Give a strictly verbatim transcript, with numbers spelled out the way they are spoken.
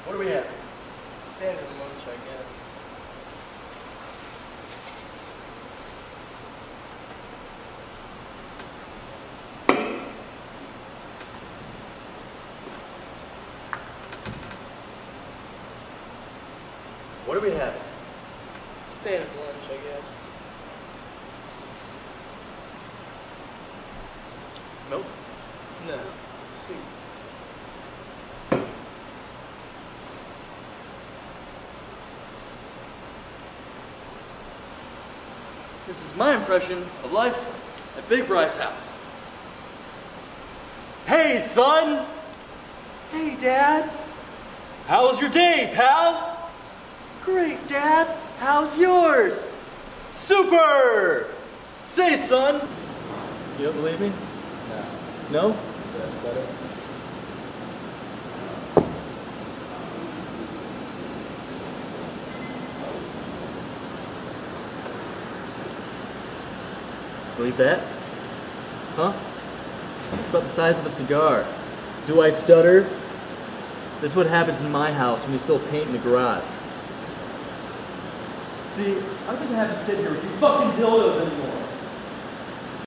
What do we have? Standard lunch, I guess. What do we have? Standard lunch, I guess. Milk? No. Soup. This is my impression of life at Big Bry's house. Hey, son! Hey, Dad! How was your day, pal? Great, Dad. How's yours? Super! Say, son! You don't believe me? No. No? That's better. Believe that? Huh? It's about the size of a cigar. Do I stutter? This is what happens in my house when we spill paint in the garage. See, I don't think I have to sit here with you fucking dildos anymore.